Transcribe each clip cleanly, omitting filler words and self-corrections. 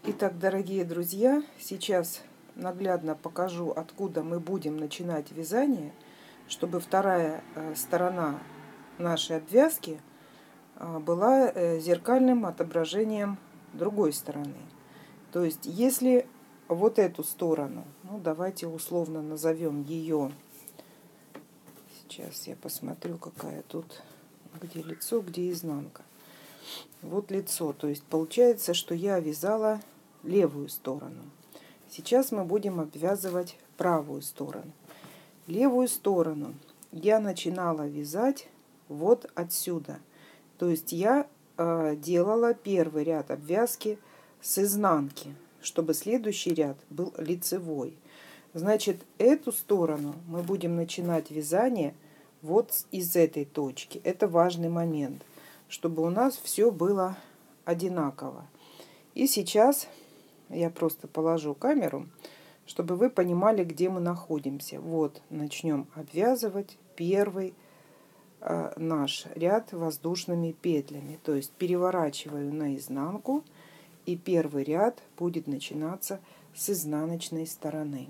Итак, дорогие друзья, сейчас наглядно покажу, откуда мы будем начинать вязание, чтобы вторая сторона нашей обвязки была зеркальным отображением другой стороны. То есть, если вот эту сторону, ну давайте условно назовем ее, сейчас я посмотрю, какая тут, где лицо, где изнанка. Вот лицо, то есть получается, что я вязала левую сторону. Сейчас мы будем обвязывать правую сторону. Левую сторону я начинала вязать вот отсюда. То есть я делала первый ряд обвязки с изнанки, чтобы следующий ряд был лицевой. Значит, эту сторону мы будем начинать вязание вот из этой точки. Это важный момент, чтобы у нас все было одинаково. И сейчас я просто положу камеру, чтобы вы понимали, где мы находимся. Вот, начнем обвязывать первый наш ряд воздушными петлями. То есть переворачиваю наизнанку, и первый ряд будет начинаться с изнаночной стороны.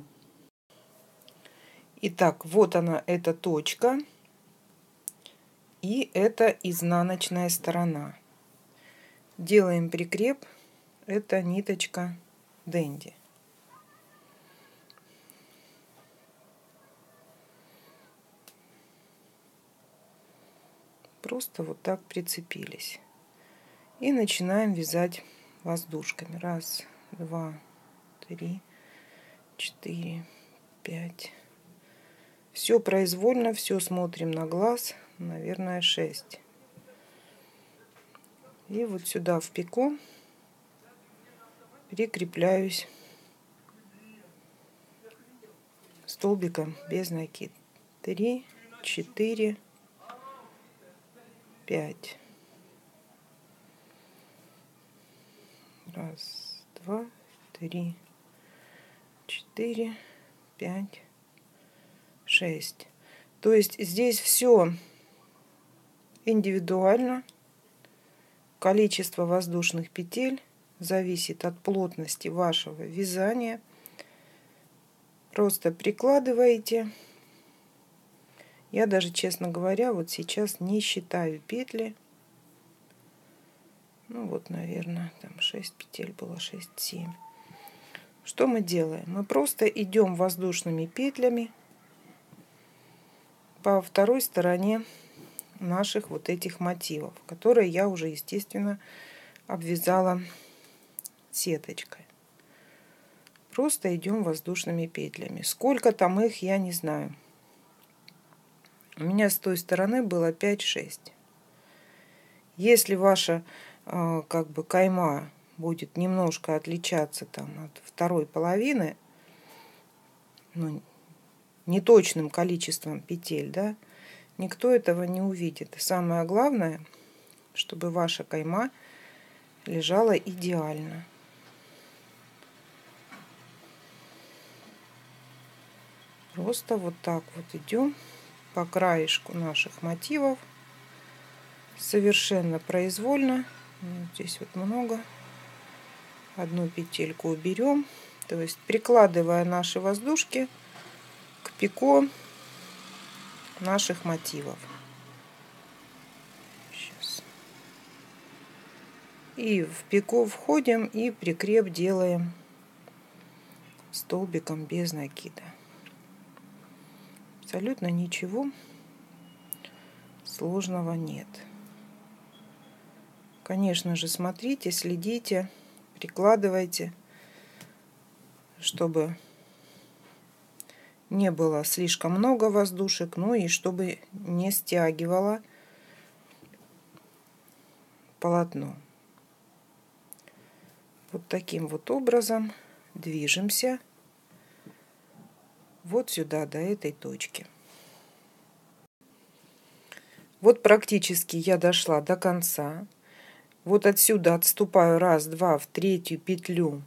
Итак, вот она, эта точка, и это изнаночная сторона. Делаем прикреп, это ниточка Денди. Просто вот так прицепились. И начинаем вязать воздушками. 1, 2, 3, 4, 5. Все произвольно, все смотрим на глаз. Наверное, 6. И вот сюда в пику прикрепляюсь столбиком без накид. 3, 4, 5. 1, 2, 3, 4, 5, 6. То есть здесь все индивидуально. Количество воздушных петель зависит от плотности вашего вязания. Просто прикладываете. Я даже, честно говоря, вот сейчас не считаю петли. Ну вот, наверное, там 6 петель было, 6, 7. Что мы делаем? Мы просто идем воздушными петлями по второй стороне наших вот этих мотивов, которые я уже, естественно, обвязала сеточкой. Просто идем воздушными петлями. Сколько там их, я не знаю. У меня с той стороны было 5-6. Если ваша как бы кайма будет немножко отличаться там от второй половины, ну, неточным количеством петель, да, никто этого не увидит. Самое главное, чтобы ваша кайма лежала идеально. Просто вот так вот идем по краешку наших мотивов. Совершенно произвольно. Здесь вот много. Одну петельку уберем. То есть прикладывая наши воздушки к пику наших мотивов. Сейчас. И в пику входим и прикреп делаем столбиком без накида. Абсолютно ничего сложного нет. Конечно же, смотрите, следите, прикладывайте, чтобы не было слишком много воздушек, ну и чтобы не стягивало полотно. Вот таким вот образом движемся вот сюда, до этой точки. Вот практически я дошла до конца. Вот отсюда отступаю 1, 2 в третью петлю.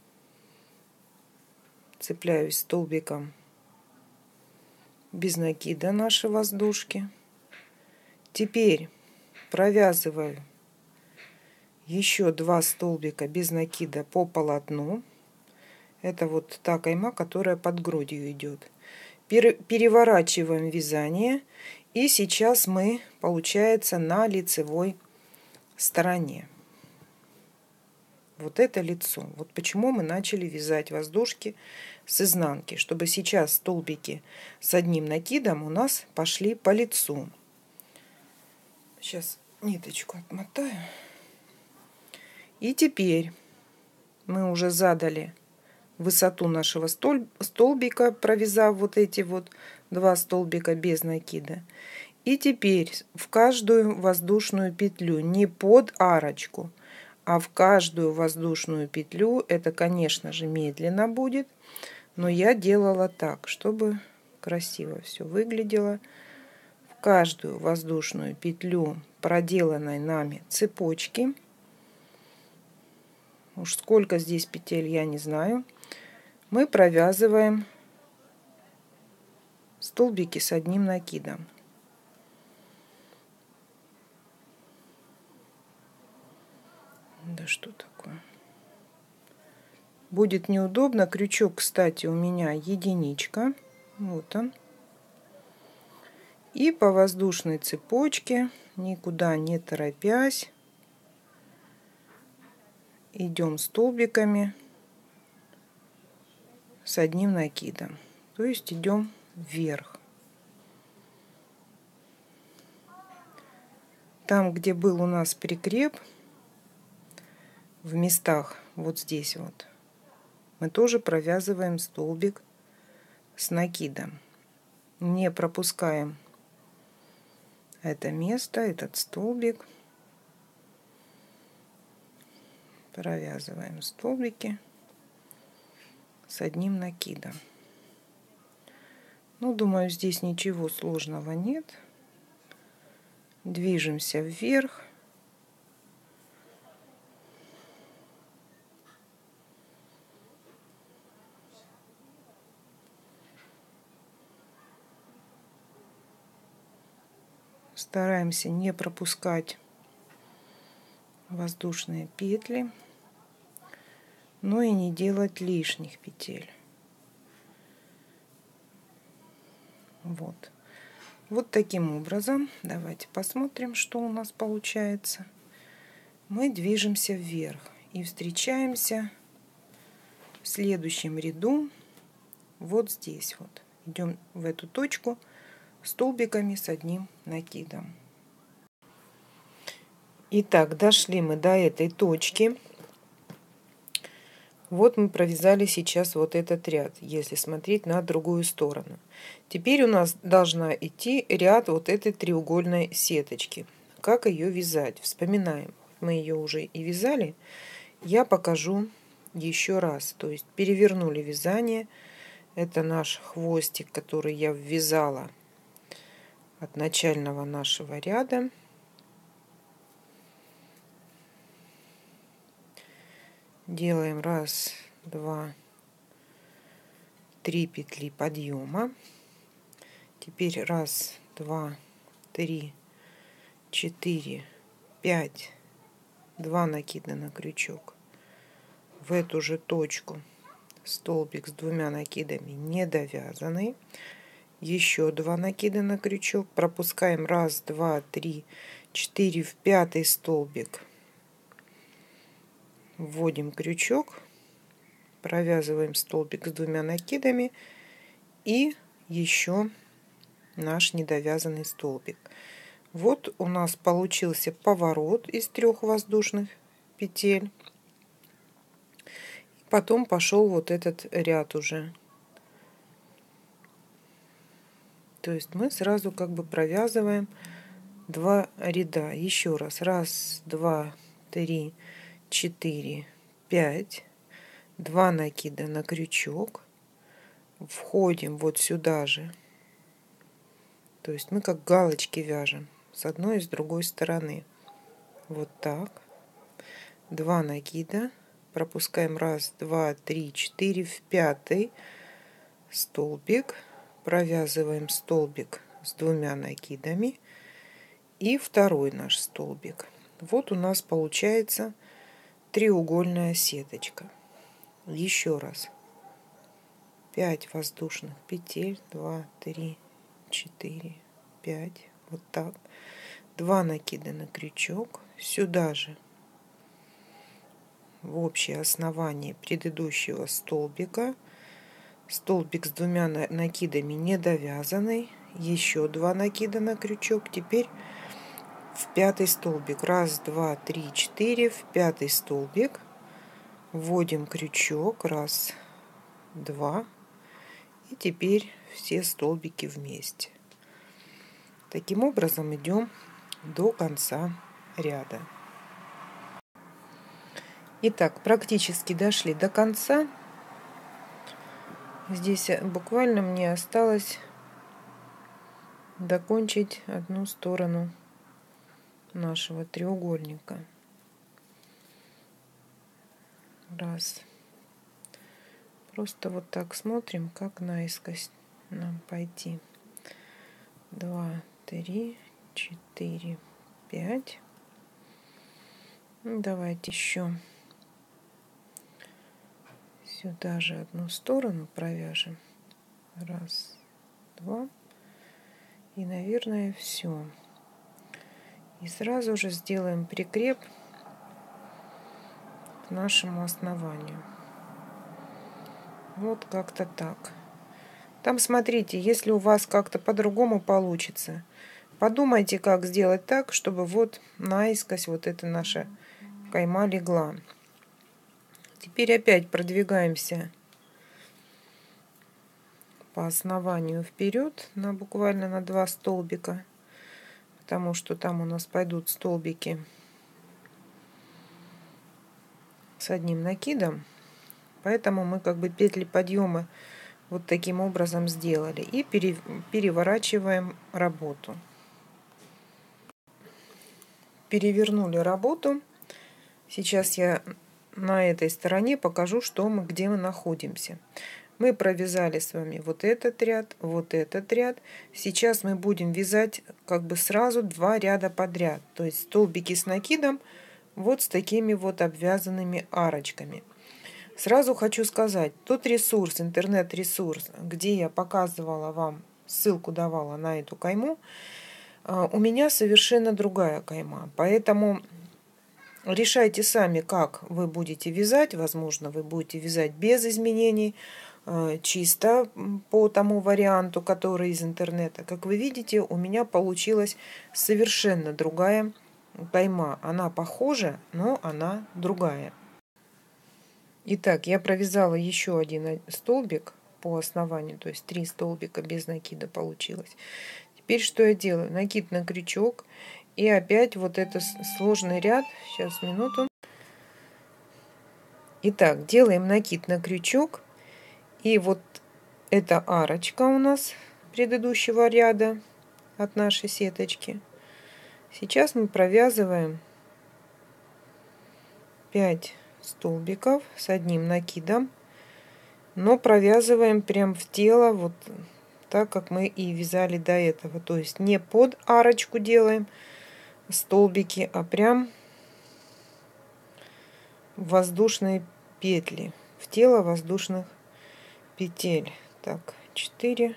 Цепляюсь столбиком без накида наши воздушки. Теперь провязываю Еще 2 столбика без накида по полотну. Это вот та кайма, которая под грудью идет. Переворачиваем вязание. И сейчас мы, получается, на лицевой стороне. Вот это лицо. Вот почему мы начали вязать воздушки с изнанки. Чтобы сейчас столбики с одним накидом у нас пошли по лицу. Сейчас ниточку отмотаю. И теперь мы уже задали высоту нашего столбика, провязав вот эти вот 2 столбика без накида. И теперь в каждую воздушную петлю, не под арочку, а в каждую воздушную петлю, это, конечно же, медленно будет, но я делала так, чтобы красиво все выглядело. В каждую воздушную петлю проделанной нами цепочки, уж сколько здесь петель, я не знаю, мы провязываем столбики с одним накидом. Да что такое? Будет неудобно. Крючок, кстати, у меня единичка. Вот он. И по воздушной цепочке, никуда не торопясь, идем столбиками с одним накидом. То есть идем вверх. Там, где был у нас прикреп, в местах вот здесь вот, мы тоже провязываем столбик с накидом. Не пропускаем это место, этот столбик. Провязываем столбики с одним накидом. Ну, думаю, здесь ничего сложного нет. Движемся вверх. Стараемся не пропускать воздушные петли, но и не делать лишних петель. Вот. Вот таким образом. Давайте посмотрим, что у нас получается. Мы движемся вверх и встречаемся в следующем ряду вот здесь вот. Идем в эту точку столбиками с одним накидом. Итак, дошли мы до этой точки. Вот мы провязали сейчас вот этот ряд, если смотреть на другую сторону. Теперь у нас должна идти ряд вот этой треугольной сеточки. Как ее вязать? Вспоминаем. Мы ее уже и вязали. Я покажу еще раз. То есть перевернули вязание. Это наш хвостик, который я ввязала от начального нашего ряда. Делаем 1, 2, 3 петли подъема. Теперь 1, 2, 3, 4, 5, 2 накида на крючок. В эту же точку столбик с 2 накидами не довязанный. Еще 2 накида на крючок. Пропускаем 1, 2, 3, 4 в 5 столбик. Вводим крючок, провязываем столбик с 2 накидами и еще наш недовязанный столбик. Вот у нас получился поворот из 3 воздушных петель. Потом пошел вот этот ряд уже. То есть мы сразу как бы провязываем 2 ряда. Еще раз. 1, 2, 3, 4, 5. 2 накида на крючок. Входим вот сюда же. То есть мы как галочки вяжем с одной и с другой стороны. Вот так. 2 накида. Пропускаем 1, 2, 3, 4 в 5 столбик. Провязываем столбик с 2 накидами. И второй наш столбик. Вот у нас получается треугольная сеточка. Еще раз. 5 воздушных петель. 2, 3, 4, 5. Вот так. 2 накида на крючок. Сюда же в общее основание предыдущего столбика. Столбик с 2 накидами не довязанный. Еще 2 накида на крючок. Теперь в 5 столбик. 1, 2, 3, 4. В 5 столбик вводим крючок. 1, 2. И теперь все столбики вместе. Таким образом идем до конца ряда. Итак, практически дошли до конца. Здесь буквально мне осталось докончить одну сторону нашего треугольника. 1. Просто вот так смотрим, как наискось нам пойти. 2, 3, 4, 5. Давайте еще сюда же одну сторону провяжем. 1, 2. И, наверное, все. И сразу же сделаем прикреп к нашему основанию. Вот как-то так. Там смотрите, если у вас как-то по-другому получится, подумайте, как сделать так, чтобы вот наискось вот эта наша кайма легла. Теперь опять продвигаемся по основанию вперед буквально на 2 столбика, потому что там у нас пойдут столбики с одним накидом, поэтому мы как бы петли подъема вот таким образом сделали и переворачиваем работу. Перевернули работу. Сейчас я на этой стороне покажу, где мы находимся. Мы провязали с вами вот этот ряд, вот этот ряд. Сейчас мы будем вязать как бы сразу 2 ряда подряд. То есть столбики с накидом вот с такими вот обвязанными арочками. Сразу хочу сказать, тот ресурс, интернет-ресурс, где я показывала вам, ссылку давала на эту кайму, у меня совершенно другая кайма. Поэтому решайте сами, как вы будете вязать. Возможно, вы будете вязать без изменений, чисто по тому варианту, который из интернета. Как вы видите, у меня получилась совершенно другая кайма. Она похожа, но она другая. Итак, я провязала еще один столбик по основанию, то есть 3 столбика без накида получилось. Теперь что я делаю? Накид на крючок и опять вот этот сложный ряд. Сейчас, минуту. Итак, делаем накид на крючок. И вот эта арочка у нас предыдущего ряда от нашей сеточки. Сейчас мы провязываем 5 столбиков с одним накидом, но провязываем прям в тело, вот так, как мы и вязали до этого. То есть не под арочку делаем столбики, а прям в воздушные петли, в тело воздушных петель. Так, 4,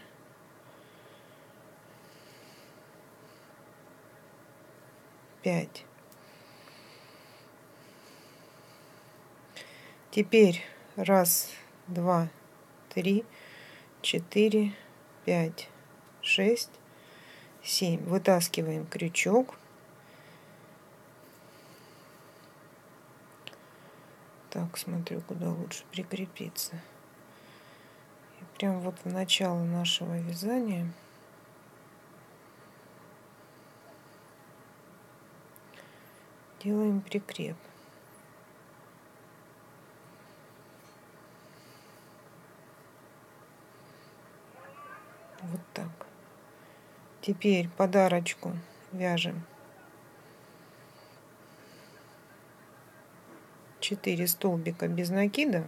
5. Теперь 1, 2, 3, 4, 5, 6, 7. Вытаскиваем крючок. Так, смотрю, куда лучше прикрепиться. И прям вот в начало нашего вязания делаем прикреп. Вот так. Теперь под арочку вяжем 4 столбика без накида.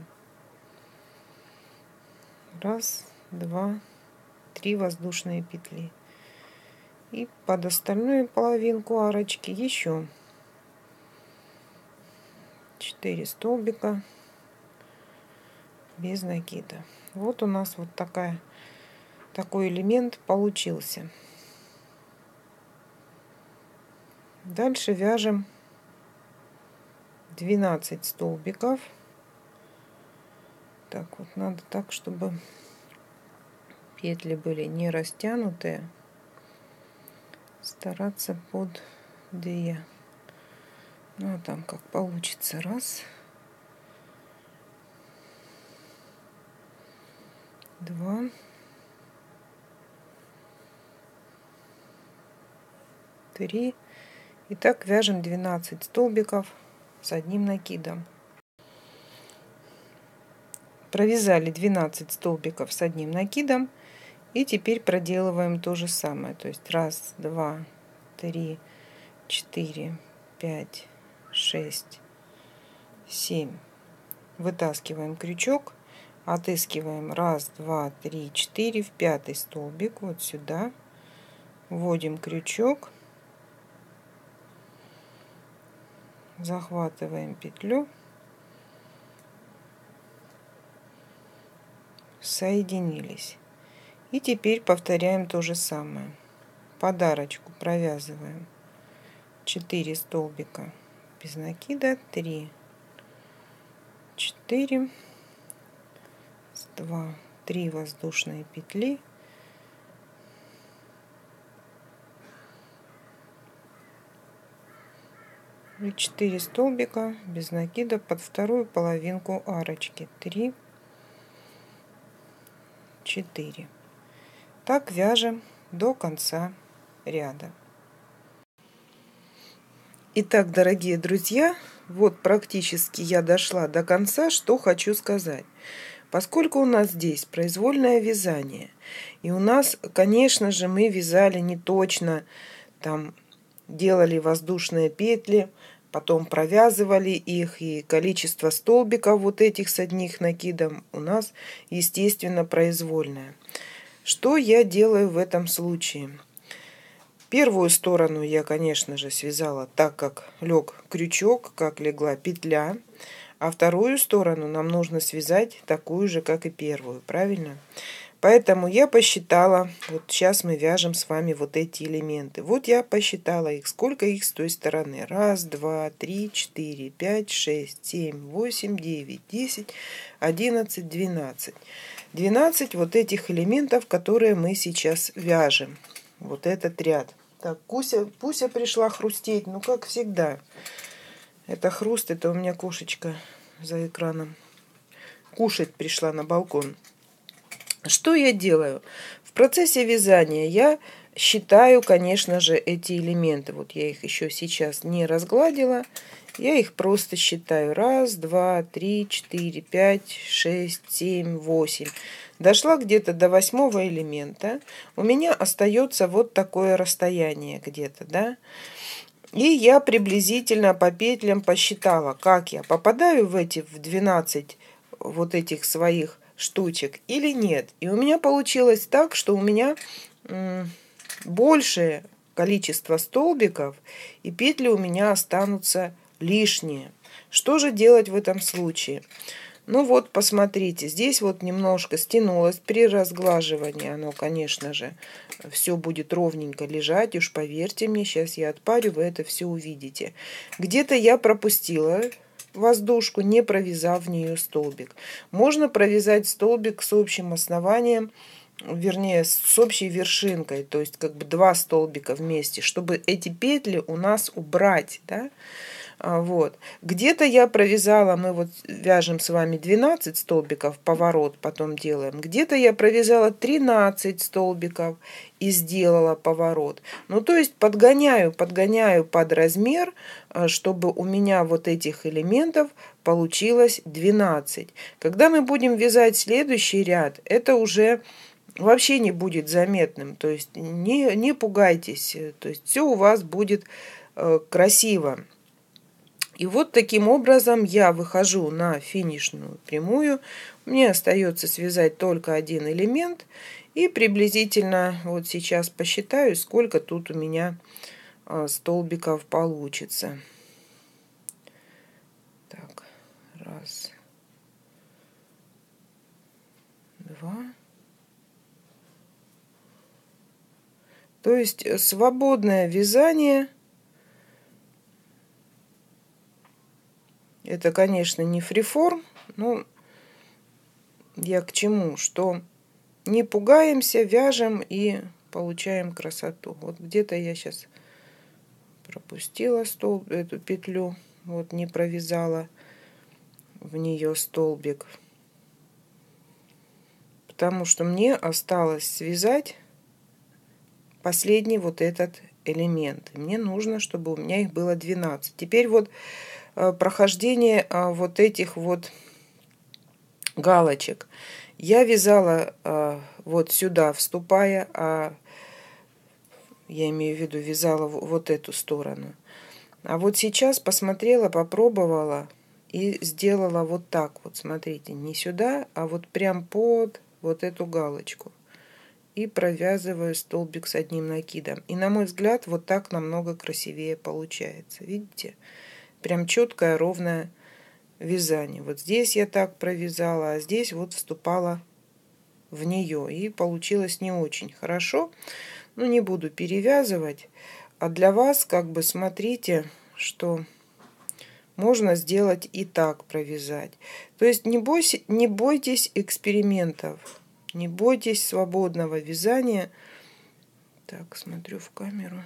1, 2, 3 воздушные петли. И под остальную половинку арочки еще 4 столбика без накида. Вот у нас вот такой элемент получился. Дальше вяжем 12 столбиков. Так вот, надо так, чтобы петли были не растянутые. Стараться под 2. Ну а там как получится. 1, 2, 3. И так вяжем 12 столбиков с одним накидом. Провязали 12 столбиков с одним накидом. И теперь проделываем то же самое. То есть 1, 2, 3, 4, 5, 6, 7. Вытаскиваем крючок. Отыскиваем 1, 2, 3, 4 в 5-й столбик. Вот сюда. Вводим крючок. Захватываем петлю. Соединились. И теперь повторяем то же самое. Подарочку провязываем 4 столбика без накида, 3, 4, 2, 3 воздушные петли, и 4 столбика без накида под вторую половинку арочки. 3, 4. Так вяжем до конца ряда. Итак, дорогие друзья, вот практически я дошла до конца. Что хочу сказать. Поскольку у нас здесь произвольное вязание, и у нас, конечно же, мы вязали не точно, там делали воздушные петли, потом провязывали их, и количество столбиков вот этих с одним накидом у нас, естественно, произвольное. Что я делаю в этом случае? Первую сторону я, конечно же, связала так, как лег крючок, как легла петля. А вторую сторону нам нужно связать такую же, как и первую. Правильно? Поэтому я посчитала, вот сейчас мы вяжем с вами вот эти элементы. Вот я посчитала их, сколько их с той стороны. 1, 2, 3, 4, 5, 6, 7, 8, 9, 10, 11, 12. 12 вот этих элементов, которые мы сейчас вяжем. Вот этот ряд. Так, Пуся пришла хрустеть, ну как всегда. Это хруст, это у меня кошечка за экраном. Кушать пришла на балкон. Что я делаю? В процессе вязания я считаю, конечно же, эти элементы. Вот я их еще сейчас не разгладила. Я их просто считаю. 1, 2, 3, 4, 5, 6, 7, 8. Дошла где-то до 8-го элемента. У меня остается вот такое расстояние где-то, да. И я приблизительно по петлям посчитала, как я попадаю в 12 вот этих своих штучек или нет. И у меня получилось так, что у меня большее количество столбиков, и петли у меня останутся лишние. Что же делать в этом случае? Ну вот, посмотрите, здесь вот немножко стянулось при разглаживании. Оно, конечно же, все будет ровненько лежать. Уж поверьте мне, сейчас я отпарю, вы это все увидите. Где-то я пропустила воздушку, не провязав в нее столбик. Можно провязать столбик с общим основанием, вернее, с общей вершинкой. То есть, как бы 2 столбика вместе, чтобы эти петли у нас убрать, да? Вот. Где-то я провязала, мы вот вяжем с вами 12 столбиков, поворот потом делаем. Где-то я провязала 13 столбиков и сделала поворот. Ну, то есть подгоняю под размер, чтобы у меня вот этих элементов получилось 12. Когда мы будем вязать следующий ряд, это уже вообще не будет заметным. То есть не пугайтесь. То есть все у вас будет красиво. И вот таким образом я выхожу на финишную прямую. Мне остается связать только один элемент. И приблизительно вот сейчас посчитаю, сколько тут у меня столбиков получится. Так, Раз. Два. То есть свободное вязание. Это, конечно, не фриформ, но я к чему? Что не пугаемся, вяжем и получаем красоту. Вот где-то я сейчас пропустила эту петлю, вот не провязала в нее столбик, потому что мне осталось связать последний вот этот элемент. И мне нужно, чтобы у меня их было 12. Теперь вот прохождение вот этих вот галочек. Я вязала вот сюда, вступая, я имею в виду, вязала вот эту сторону. А вот сейчас посмотрела, попробовала и сделала вот так вот. Смотрите, не сюда, а вот прям под вот эту галочку. И провязываю столбик с одним накидом. И на мой взгляд, вот так намного красивее получается. Видите? Прям четкое, ровное вязание. Вот здесь я так провязала, а здесь вот вступала в нее. И получилось не очень хорошо. Ну, не буду перевязывать. А для вас, как бы, смотрите, что можно сделать и так провязать. То есть не бойтесь экспериментов. Не бойтесь свободного вязания. Так, смотрю в камеру.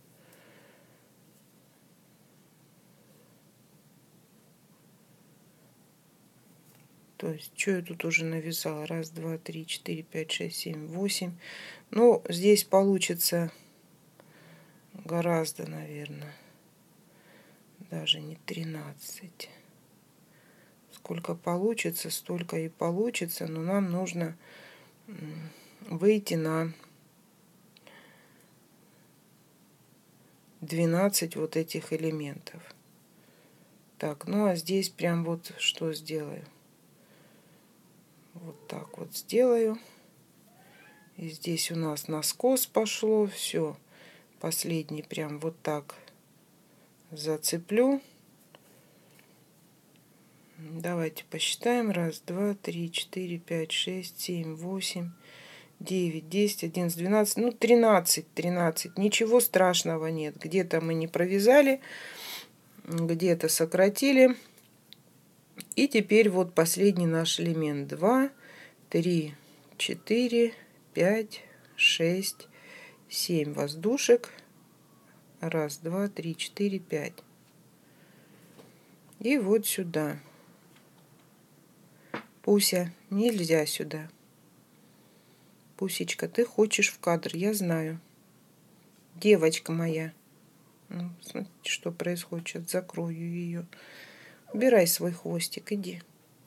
То есть, что я тут уже навязала? Раз, два, три, четыре, пять, шесть, семь, восемь. Ну, здесь получится гораздо, наверное, даже не 13. Сколько получится, столько и получится. Но нам нужно выйти на 12 вот этих элементов. Так, ну а здесь прям вот что сделаю. Вот так вот сделаю. И здесь у нас наскос пошло. Все. Последний прям вот так зацеплю. Давайте посчитаем. Раз, два, три, четыре, пять, шесть, семь, восемь, 9, 10, 11, 12. Ну, 13. Ничего страшного нет. Где-то мы не провязали. Где-то сократили. И теперь вот последний наш элемент. 2, 3, 4, 5, 6, 7 воздушек. Раз, два, три, четыре, 5. И вот сюда. Пуся, нельзя сюда. Пусечка, ты хочешь в кадр, я знаю. Девочка моя. Ну, смотрите, что происходит. Сейчас закрою ее. Убирай свой хвостик, иди.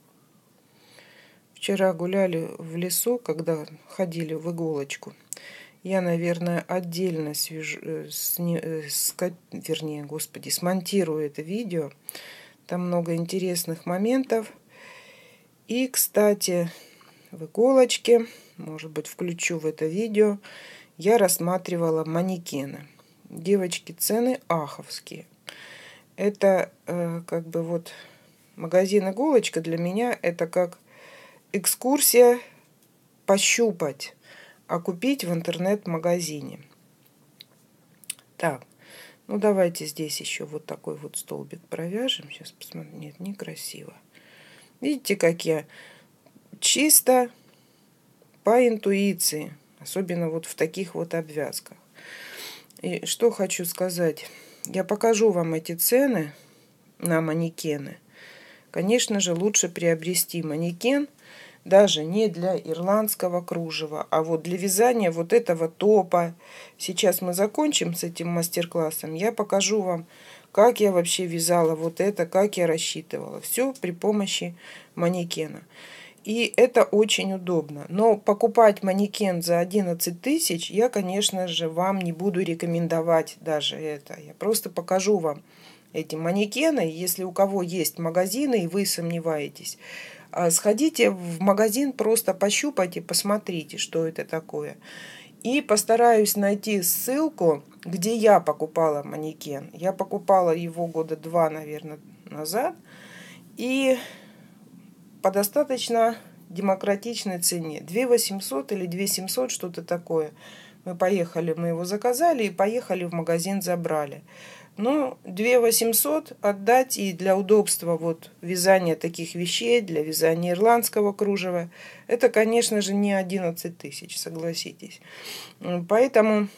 Вчера гуляли в лесу, когда ходили в иголочку. Я, наверное, отдельно смонтирую это видео. Там много интересных моментов. И, кстати, в иголочке, может быть, включу в это видео, я рассматривала манекены. Девочки, цены аховские. Это как бы вот магазин иголочка для меня это как экскурсия пощупать, а купить в интернет-магазине. Так, ну давайте здесь еще вот такой вот столбик провяжем. Сейчас посмотрим. Нет, некрасиво. Видите, как я чисто по интуиции, особенно вот в таких вот обвязках. И что хочу сказать. Я покажу вам эти цены на манекены. Конечно же, лучше приобрести манекен даже не для ирландского кружева, а вот для вязания вот этого топа. Сейчас мы закончим с этим мастер-классом. Я покажу вам, как я вообще вязала вот это, как я рассчитывала. Все при помощи манекена. И это очень удобно. Но покупать манекен за 11 тысяч я, конечно же, вам не буду рекомендовать даже это. Я просто покажу вам эти манекены. Если у кого есть магазины и вы сомневаетесь, сходите в магазин, просто пощупайте, посмотрите, что это такое. И постараюсь найти ссылку, где я покупала манекен. Я покупала его года 2, наверное, назад. И по достаточно демократичной цене. 2 800 или 2 700, что-то такое. Мы его заказали и поехали в магазин, забрали. Ну, 2 800 отдать и для удобства вот вязания таких вещей, для вязания ирландского кружева, это, конечно же, не 11 тысяч, согласитесь. Поэтому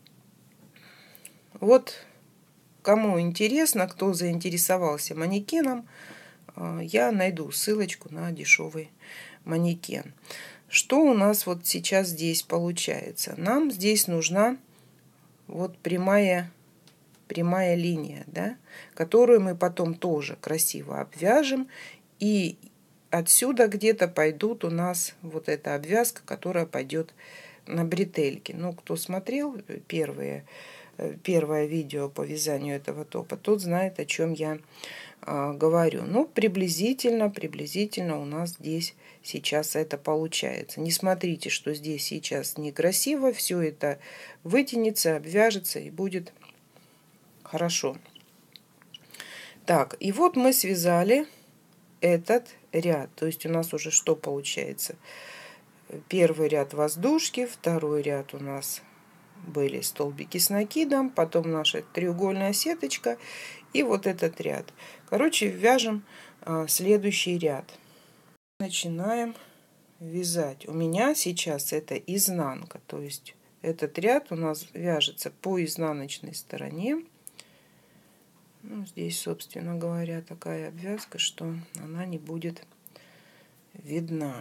вот кому интересно, кто заинтересовался манекеном, я найду ссылочку на дешевый манекен. Что у нас вот сейчас здесь получается? Нам здесь нужна вот прямая линия, да, которую мы потом тоже красиво обвяжем. И отсюда где-то пойдут у нас вот эта обвязка, которая пойдет на бретельки. Ну, кто смотрел первое видео по вязанию этого топа, тот знает, о чем я говорю. Ну, приблизительно у нас здесь сейчас это получается. Не смотрите, что здесь сейчас некрасиво. Все это вытянется, обвяжется и будет хорошо. Так, и вот мы связали этот ряд. То есть у нас уже что получается? Первый ряд воздушки, второй ряд у нас были столбики с накидом, потом наша треугольная сеточка и вот этот ряд. Короче, вяжем следующий ряд. Начинаем вязать. У меня сейчас это изнанка, то есть этот ряд у нас вяжется по изнаночной стороне. Ну, здесь, собственно говоря, такая обвязка, что она не будет видна.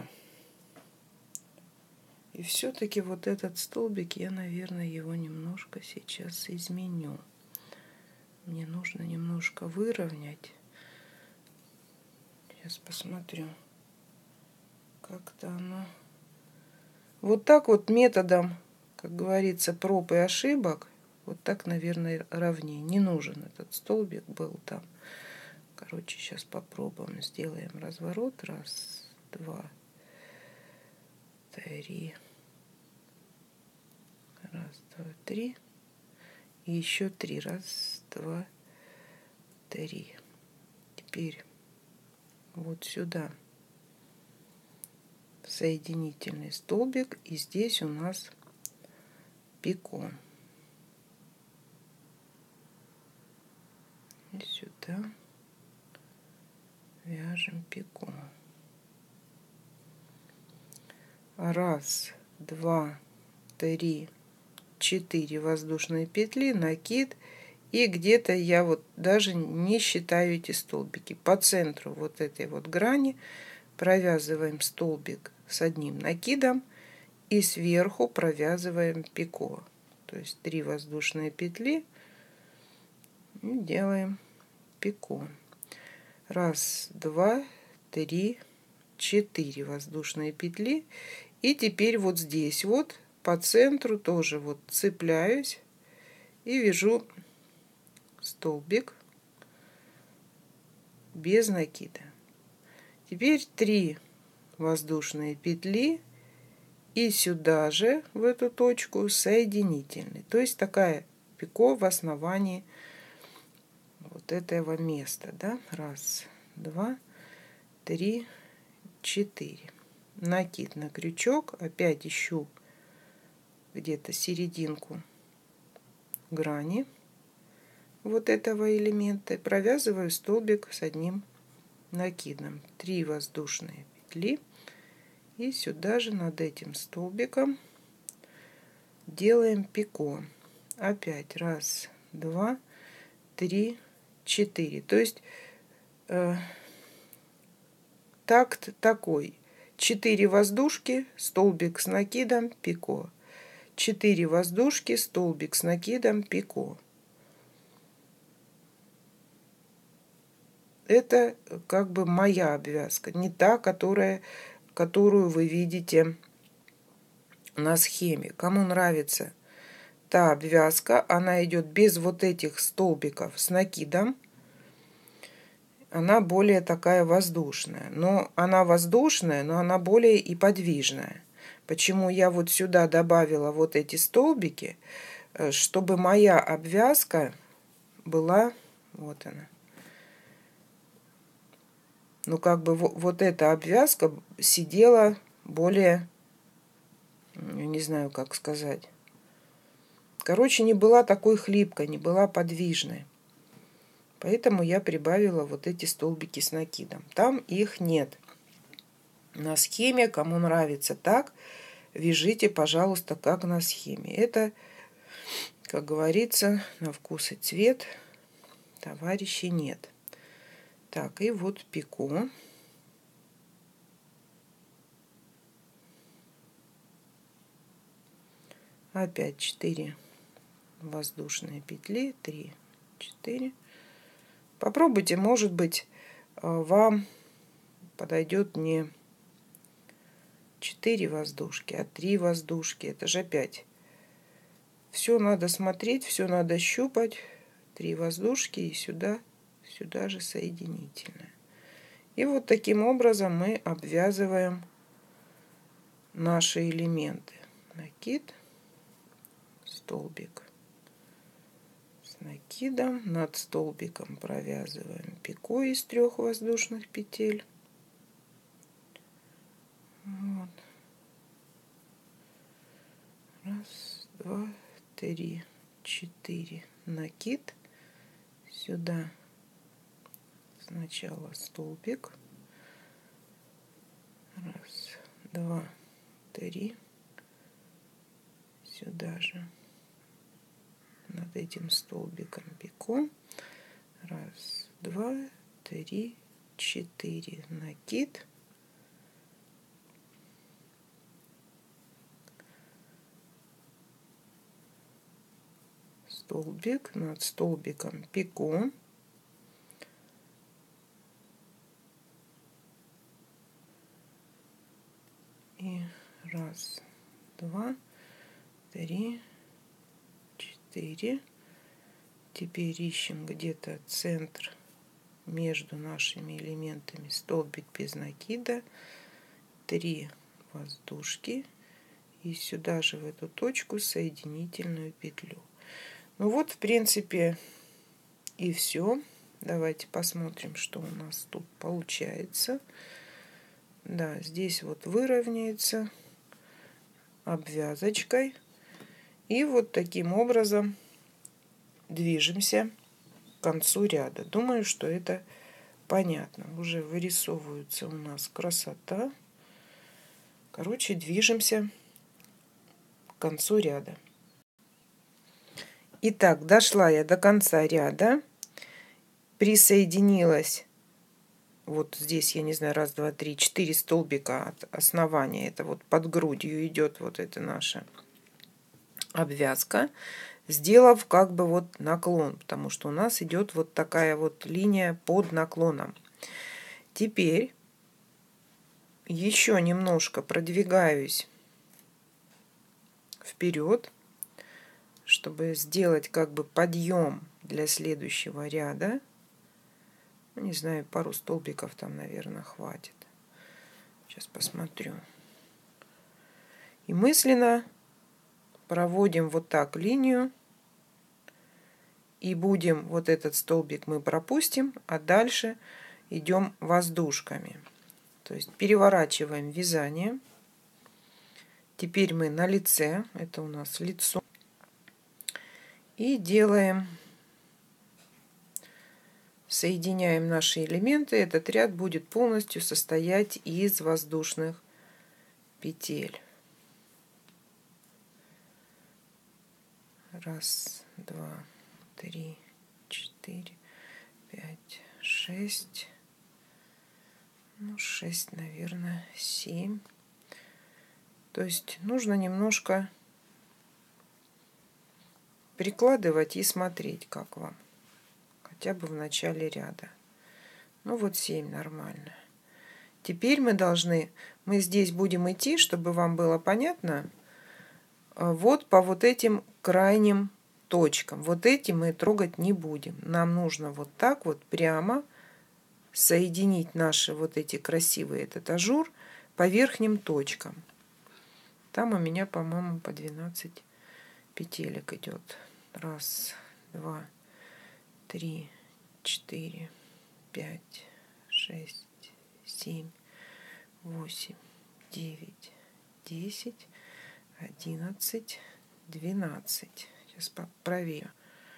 И все-таки вот этот столбик, я, наверное, его немножко сейчас изменю. Мне нужно немножко выровнять. Сейчас посмотрю. Как-то оно... Вот так вот методом, как говорится, проб и ошибок, вот так, наверное, ровнее. Не нужен этот столбик был там. Короче, сейчас попробуем. Сделаем разворот. Раз, два, три. Раз, два, три. И еще 3. Раз, два, 3. Теперь вот сюда соединительный столбик. И здесь у нас пико. И сюда вяжем пико. Раз, два, 3, 4 воздушные петли, накид. И где-то я вот даже не считаю эти столбики. По центру вот этой вот грани провязываем столбик с одним накидом и сверху провязываем пико. То есть 3 воздушные петли и делаем пико. Раз, два, 3, 4 воздушные петли. И теперь вот здесь вот по центру тоже вот цепляюсь и вяжу столбик без накида. Теперь 3 воздушные петли и сюда же в эту точку соединительный. То есть такая пико в основании вот этого места, да? Раз, два, 3, 4. Накид на крючок, опять ищу где-то серединку грани вот этого элемента, провязываю столбик с одним накидом. 3 воздушные петли и сюда же над этим столбиком делаем пико. Опять раз, два, 3, 4. То есть такт такой: 4 воздушки, столбик с накидом, пико. 4 воздушки, столбик с накидом, пико. Это как бы моя обвязка, не та, которую вы видите на схеме. Кому нравится та обвязка, она идет без вот этих столбиков с накидом. Она более такая воздушная. Но она воздушная, но она более и подвижная. Почему я вот сюда добавила вот эти столбики, чтобы моя обвязка была, вот она, ну как бы вот эта обвязка сидела более, я не знаю, как сказать. Короче, не была такой хлипкой, не была подвижной. Поэтому я прибавила вот эти столбики с накидом. Там их нет. На схеме, кому нравится так, вяжите, пожалуйста, как на схеме. Это, как говорится, на вкус и цвет товарищей нет. Так, и вот пику. Опять 4 воздушные петли, 3, 4. Попробуйте, может быть, вам подойдет не 4 воздушки, а 3 воздушки. Это же опять. Все надо смотреть, все надо щупать. 3 воздушки и сюда же соединительная. И вот таким образом мы обвязываем наши элементы. Накид, столбик с накидом, над столбиком провязываем пику из 3 воздушных петель. Вот. Раз, два, 3, 4. Накид. Сюда сначала столбик. Раз, два, 3. Сюда же над этим столбиком пику. Раз, два, 3, 4. Накид. Столбик, над столбиком пику. И раз, два, 3, 4. Теперь ищем где-то центр между нашими элементами. Столбик без накида. 3 воздушки. И сюда же в эту точку соединительную петлю. Ну вот, в принципе, и все. Давайте посмотрим, что у нас тут получается. Да, здесь вот выровняется обвязочкой. И вот таким образом движемся к концу ряда. Думаю, что это понятно. Уже вырисовывается у нас красота. Короче, движемся к концу ряда. Итак, дошла я до конца ряда. Присоединилась. Вот здесь, я не знаю, раз, два, 3, 4 столбика от основания. Это вот под грудью идет вот эта наша обвязка, сделав как бы вот наклон, потому что у нас идет вот такая вот линия под наклоном. Теперь еще немножко продвигаюсь вперед, чтобы сделать как бы подъем для следующего ряда. Не знаю, пару столбиков там, наверное, хватит. Сейчас посмотрю. И мысленно проводим вот так линию. И будем, вот этот столбик мы пропустим, а дальше идем воздушками. То есть переворачиваем вязание. Теперь мы на лице, это у нас лицо. И делаем, соединяем наши элементы. Этот ряд будет полностью состоять из воздушных петель. Раз, два, 3, 4, 5, 6. Ну, 6, наверное, 7. То есть нужно немножко прикладывать и смотреть, как вам. Хотя бы в начале ряда. Ну вот 7 нормально. Теперь мы здесь будем идти, чтобы вам было понятно, вот по вот этим крайним точкам. Вот эти мы трогать не будем. Нам нужно вот так вот прямо соединить наши вот эти красивые, этот ажур по верхним точкам. Там у меня, по-моему, по 12 петелек идет. Раз, два, 3, 4, 5, 6, 7, 8, 9, 10, 11, 12. Сейчас проверю.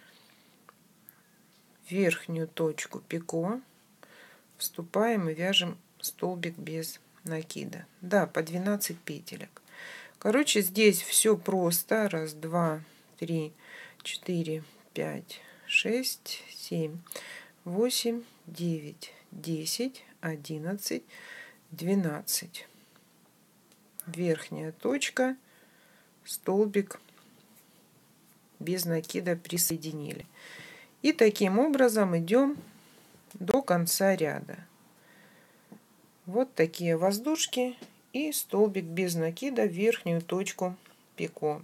В верхнюю точку пико вступаем и вяжем столбик без накида. Да, по 12 петелек. Короче, здесь все просто. 1, 2, 3, 4, 5, 6, 7, 8, 9, 10, 11, 12. Верхняя точка, столбик без накида присоединили. И таким образом идем до конца ряда. Вот такие воздушки и столбик без накида в верхнюю точку пико.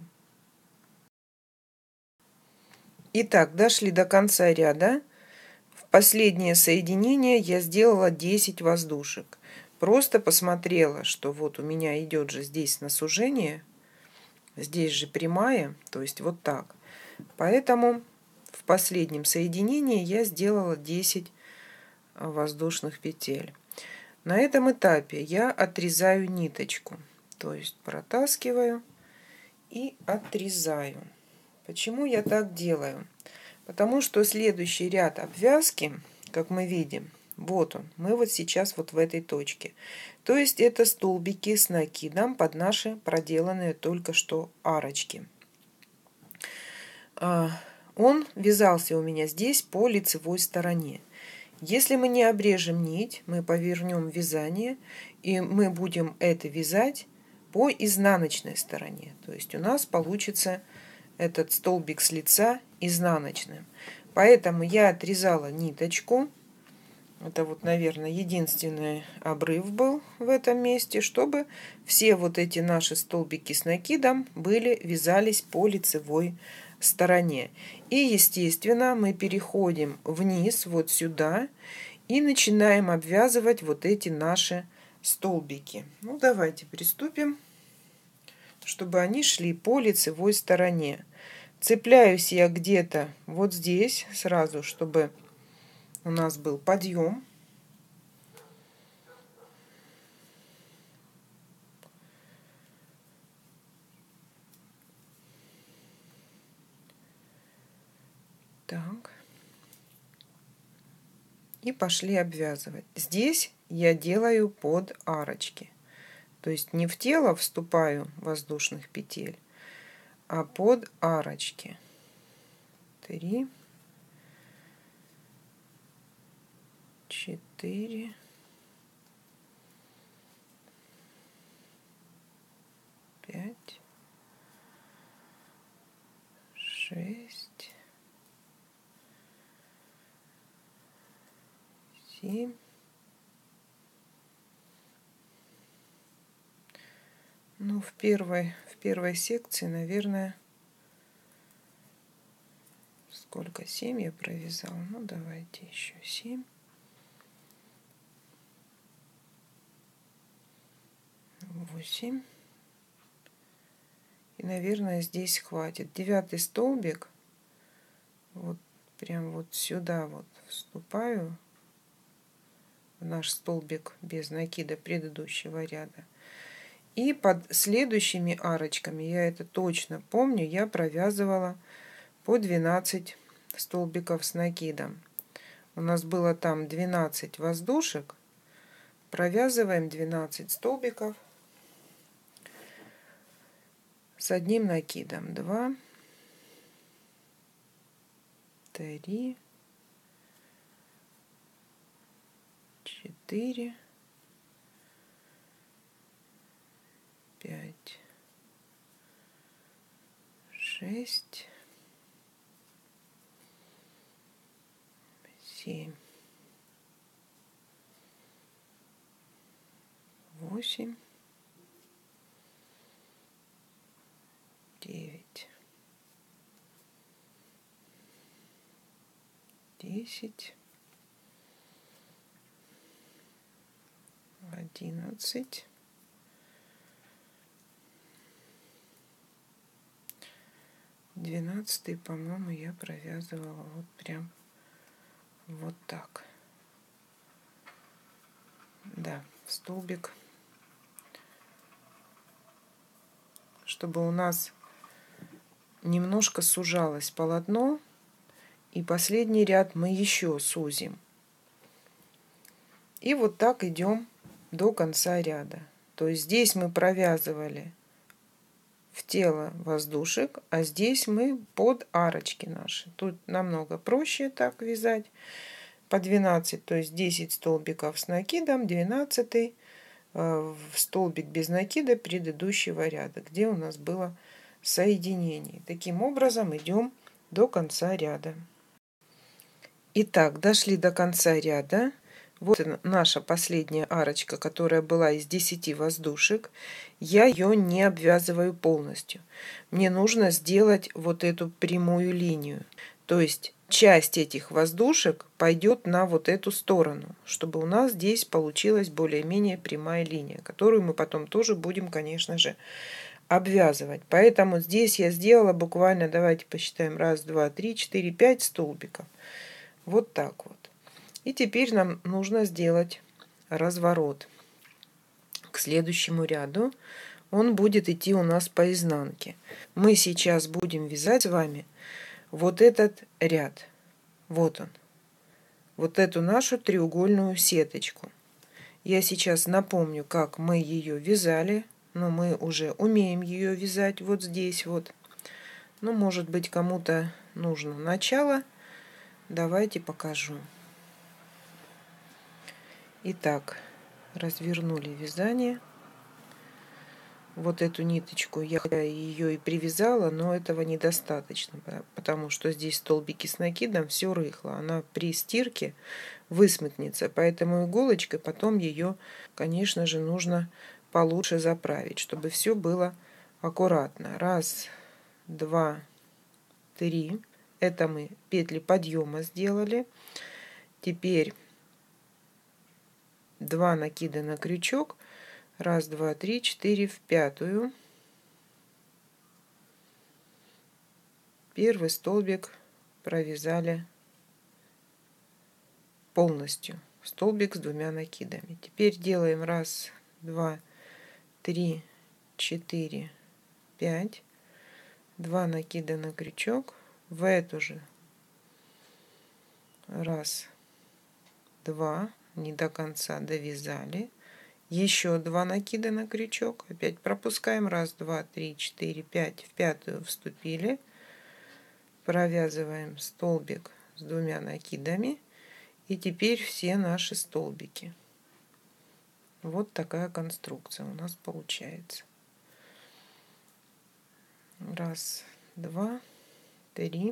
Итак, дошли до конца ряда. В последнее соединение я сделала 10 воздушек. Просто посмотрела, что вот у меня идет же здесь на сужение, здесь же прямая, то есть вот так. Поэтому в последнем соединении я сделала 10 воздушных петель. На этом этапе я отрезаю ниточку, то есть протаскиваю и отрезаю. Почему я так делаю? Потому что следующий ряд обвязки, как мы видим, вот он, мы вот сейчас вот в этой точке. То есть это столбики с накидом под наши проделанные только что арочки. Он вязался у меня здесь по лицевой стороне. Если мы не обрежем нить, мы повернем вязание, и мы будем это вязать по изнаночной стороне. То есть у нас получится этот столбик с лица изнаночным. Поэтому я отрезала ниточку. Это вот, наверное, единственный обрыв был в этом месте, чтобы все вот эти наши столбики с накидом вязались по лицевой стороне. И, естественно, мы переходим вниз вот сюда и начинаем обвязывать вот эти наши столбики. Ну, давайте приступим, чтобы они шли по лицевой стороне. Цепляюсь я где-то вот здесь сразу, чтобы у нас был подъем. Так. И пошли обвязывать. Здесь я делаю под арочки. То есть не в тело вступаю воздушных петель, а под арочки. 3, 4, 5, 6, 7. Ну, в первой секции, наверное, сколько? 7 я провязала. Ну, давайте еще 7. 8. И, наверное, здесь хватит. 9 столбик. Вот прям вот сюда вот вступаю в наш столбик без накида предыдущего ряда. И под следующими арочками, я это точно помню, я провязывала по 12 столбиков с накидом. У нас было там 12 воздушек. Провязываем 12 столбиков с одним накидом. 2, 3, 4, 5, 6, 7, 8, 9, 10, 11, 12, по-моему, я провязывала вот прям вот так. да, в столбик, чтобы у нас немножко сужалось полотно, и последний ряд мы еще сузим. И вот так идем до конца ряда. То есть здесь мы провязывали в тело воздушек, а здесь мы под арочки наши. Тут намного проще так вязать. По 12, то есть 10 столбиков с накидом, 12 в столбик без накида предыдущего ряда, где у нас было соединение. Таким образом идем до конца ряда. Итак, дошли до конца ряда. Вот наша последняя арочка, которая была из 10 воздушек. Я ее не обвязываю полностью. Мне нужно сделать вот эту прямую линию. То есть часть этих воздушек пойдет на вот эту сторону, чтобы у нас здесь получилась более-менее прямая линия, которую мы потом тоже будем, конечно же, обвязывать. Поэтому здесь я сделала буквально, давайте посчитаем, 1, 2, 3, 4, 5 столбиков. Вот так вот. И теперь нам нужно сделать разворот к следующему ряду. Он будет идти у нас по изнанке. Мы сейчас будем вязать с вами вот этот ряд. Вот он. Вот эту нашу треугольную сеточку. Я сейчас напомню, как мы ее вязали. Но мы уже умеем ее вязать вот здесь вот. Ну, может быть, кому-то нужно начало. Давайте покажу. Итак, развернули вязание. Вот эту ниточку я ее и привязала, но этого недостаточно, потому что здесь столбики с накидом, все рыхло. Она при стирке высмыкнется, поэтому иголочкой потом ее, конечно же, нужно получше заправить, чтобы все было аккуратно. 1, 2, 3. Это мы петли подъема сделали. Теперь 2 накида на крючок. 1, 2, 3, 4 в пятую. Первый столбик провязали полностью. Столбик с 2 накидами. Теперь делаем 1, 2, 3, 4, 5. 2 накида на крючок. В эту же 1, 2. Не до конца довязали. Еще 2 накида на крючок. Опять пропускаем. 1, 2, 3, 4, 5. В пятую вступили. Провязываем столбик с 2 накидами. И теперь все наши столбики. Вот такая конструкция у нас получается. 1, 2, 3,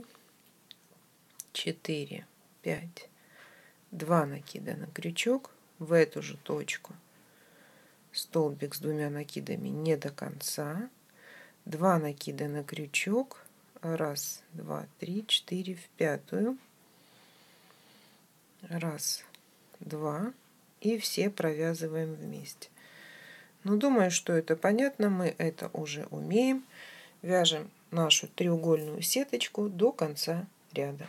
4, 5. 2 накида на крючок. В эту же точку столбик с 2 накидами не до конца. 2 накида на крючок. 1, 2, 3, 4 в пятую. 1, 2. И все провязываем вместе. Ну, думаю, что это понятно. Мы это уже умеем. Вяжем нашу треугольную сеточку до конца ряда.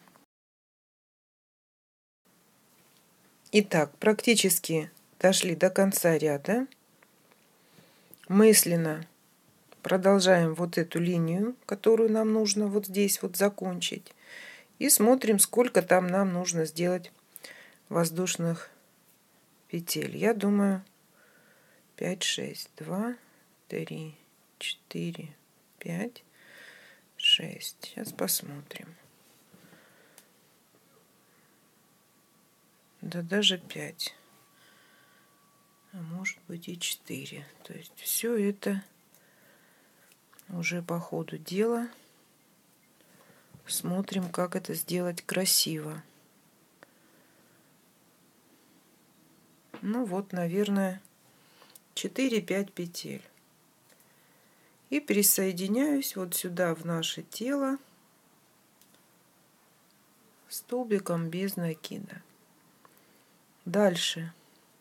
Итак, практически дошли до конца ряда. Мысленно продолжаем вот эту линию, которую нам нужно вот здесь вот закончить. И смотрим, сколько там нам нужно сделать воздушных петель. Я думаю, 5, 6, 2, 3, 4, 5, 6. Сейчас посмотрим. Да даже 5. А может быть и 4. То есть все это уже по ходу дела. Смотрим, как это сделать красиво. Ну вот, наверное, 4-5 петель. И присоединяюсь вот сюда в наше тело столбиком без накида. Дальше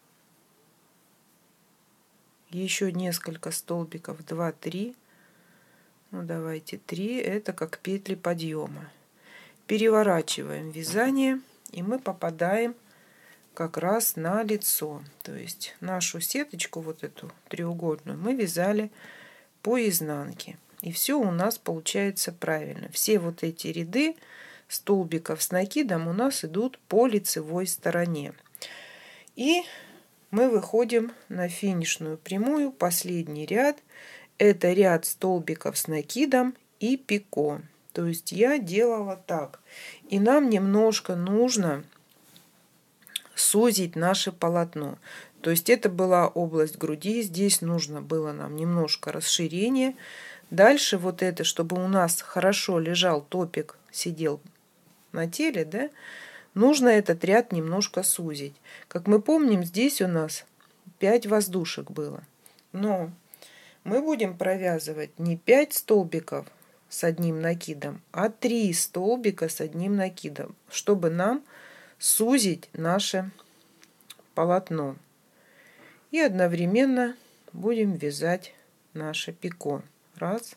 еще несколько столбиков, 2, 3. Ну давайте 3, это как петли подъема. Переворачиваем вязание, и мы попадаем как раз на лицо. То есть нашу сеточку, вот эту треугольную, мы вязали по изнанке. И все у нас получается правильно. Все вот эти ряды столбиков с накидом у нас идут по лицевой стороне. И мы выходим на финишную прямую, последний ряд. Это ряд столбиков с накидом и пико. То есть я делала так. И нам немножко нужно сузить наше полотно. То есть это была область груди. Здесь нужно было нам немножко расширения. Дальше вот это, чтобы у нас хорошо лежал топик, сидел на теле, да, нужно этот ряд немножко сузить. Как мы помним, здесь у нас 5 воздушек было. Но мы будем провязывать не 5 столбиков с одним накидом, а 3 столбика с одним накидом, чтобы нам сузить наше полотно. И одновременно будем вязать наше пико. Раз,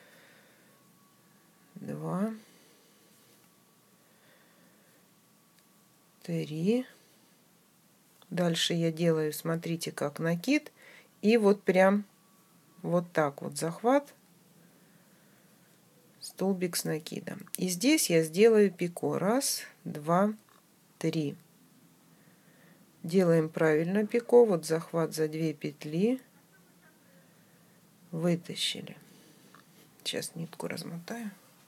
два, три. Дальше я делаю, смотрите, как накид. И вот прям вот так вот захват, столбик с накидом. И здесь я сделаю пико. Раз, два, три. Делаем правильно пико. Вот захват за 2 петли. Вытащили. Сейчас нитку размотаю.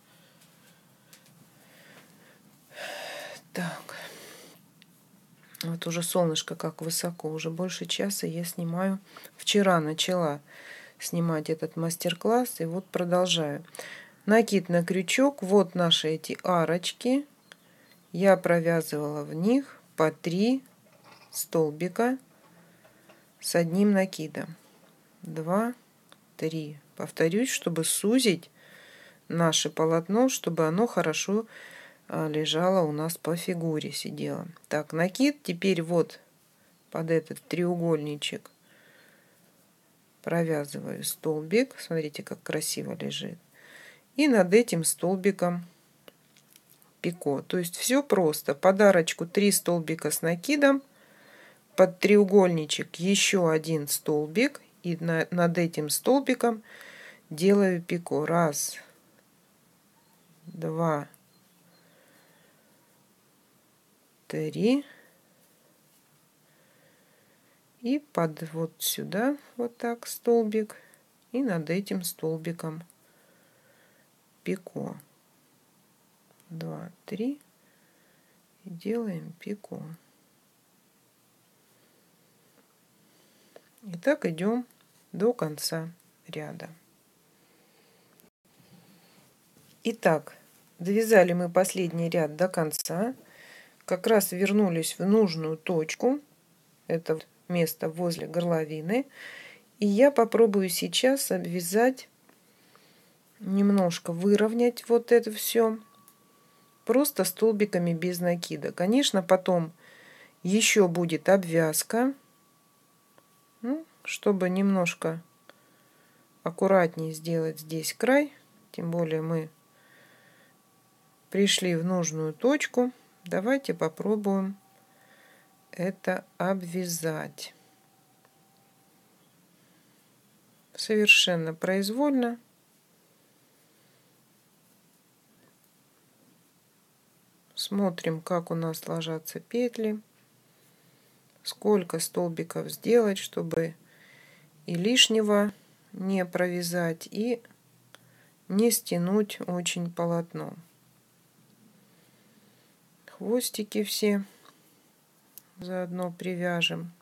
Так. Вот уже солнышко как высоко. Уже больше часа я снимаю. Вчера начала снимать этот мастер-класс. И вот продолжаю. Накид на крючок. Вот наши эти арочки. Я провязывала в них по 3 столбика с одним накидом. 2, 3. Повторюсь, чтобы сузить наше полотно, чтобы оно хорошо лежало у нас по фигуре, сидело. Так, накид. Теперь вот под этот треугольничек провязываю столбик. Смотрите, как красиво лежит. И над этим столбиком пико. То есть все просто. Под арочку 3 столбика с накидом. Под треугольничек еще 1 столбик. И над этим столбиком делаю пико. Раз, два, 3. И под вот сюда вот так столбик. И над этим столбиком пико. 2, 3. И делаем пико. И так идем до конца ряда. Итак, довязали мы последний ряд до конца. Как раз вернулись в нужную точку. Это место возле горловины. И я попробую сейчас обвязать, немножко выровнять вот это все. Просто столбиками без накида. Конечно, потом еще будет обвязка. Ну, чтобы немножко аккуратнее сделать здесь край. Тем более мы пришли в нужную точку. Давайте попробуем это обвязать. Совершенно произвольно. Смотрим, как у нас ложатся петли. Сколько столбиков сделать, чтобы и лишнего не провязать, и не стянуть очень полотно. Хвостики все заодно привяжем.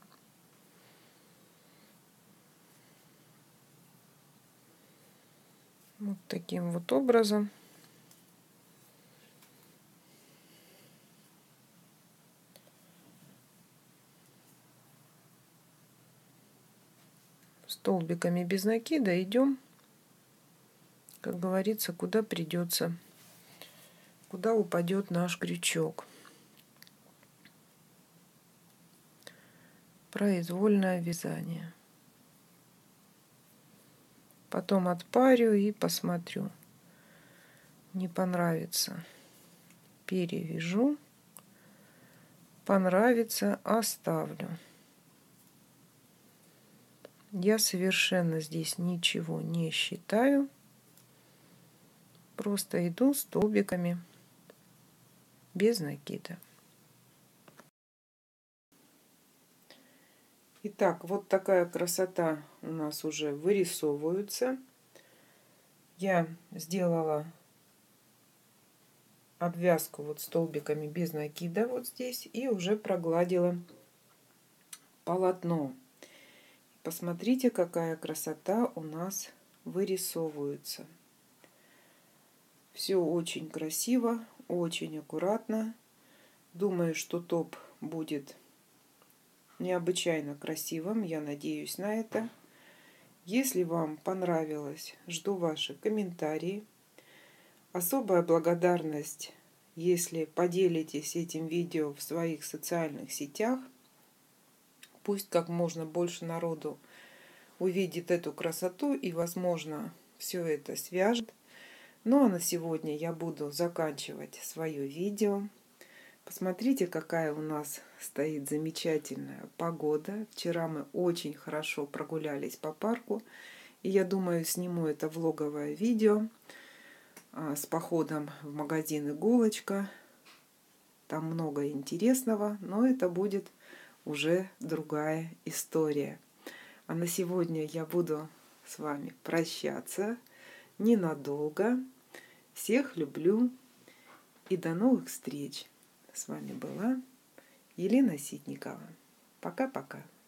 Вот таким вот образом. Столбиками без накида идем, как говорится, куда придется, куда упадет наш крючок. Произвольное вязание. Потом отпарю и посмотрю. Не понравится, перевяжу, понравится, оставлю. Я совершенно здесь ничего не считаю. Просто иду столбиками без накида. Итак, вот такая красота у нас уже вырисовывается. Я сделала обвязку вот столбиками без накида вот здесь и уже прогладила полотно. Посмотрите, какая красота у нас вырисовывается. Все очень красиво, очень аккуратно. Думаю, что топ будет необычайно красивым. Я надеюсь на это. Если вам понравилось, жду ваши комментарии. Особая благодарность, если поделитесь этим видео в своих социальных сетях. Пусть как можно больше народу увидит эту красоту и, возможно, все это свяжет. Ну а на сегодня я буду заканчивать свое видео. Посмотрите, какая у нас стоит замечательная погода. Вчера мы очень хорошо прогулялись по парку. И я думаю, сниму это влоговое видео с походом в магазин «Иголочка». Там много интересного, но это будет уже другая история. А на сегодня я буду с вами прощаться ненадолго. Всех люблю и до новых встреч. С вами была Елена Ситникова. Пока-пока.